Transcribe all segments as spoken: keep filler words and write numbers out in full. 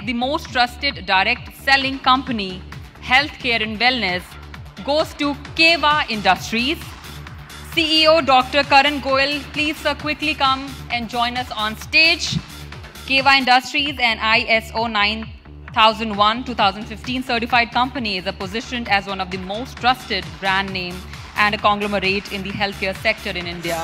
the most trusted direct selling company, healthcare and wellness, goes to Keva Industries. C E O Doctor Karan Goyal, please sir quickly come and join us on stage. Keva Industries, an I S O nine thousand one twenty fifteen certified company, is positioned as one of the most trusted brand name and a conglomerate in the healthcare sector in India.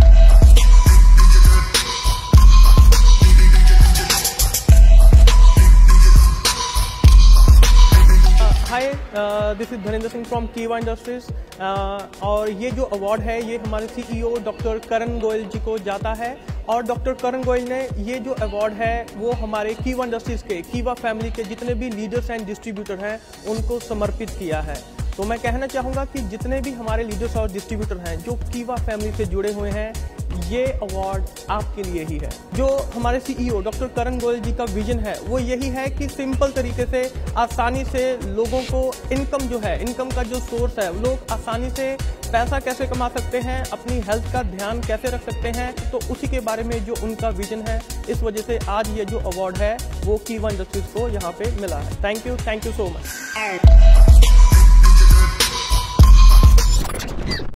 Hi, this is Dhanendra Singh from Keva industries और ये जो award है ये हमारे CEO doctor Karan Goyal ji को जाता है। और डॉक्टर करण गोयल ने ये जो अवार्ड है वो हमारे कीवा इंडस्ट्रीज के, कीवा फैमिली के जितने भी लीडर्स एंड डिस्ट्रीब्यूटर हैं उनको समर्पित किया है। तो मैं कहना चाहूँगा कि जितने भी हमारे लीडर्स और डिस्ट्रीब्यूटर हैं जो कीवा फैमिली से जुड़े हुए हैं, ये अवार्ड आपके लिए ही है। जो हमारे सीईओ डॉक्टर करण गोयल जी का विजन है वो यही है कि सिंपल तरीके से आसानी से लोगों को इनकम जो है, इनकम का जो सोर्स है, लोग आसानी से पैसा कैसे कमा सकते हैं, अपनी हेल्थ का ध्यान कैसे रख सकते हैं, तो उसी के बारे में जो उनका विजन है, इस वजह से आज ये जो अवार्ड है वो कीवा इंडस्ट्रीज को यहाँ पे मिला है। Thank you, thank you so much.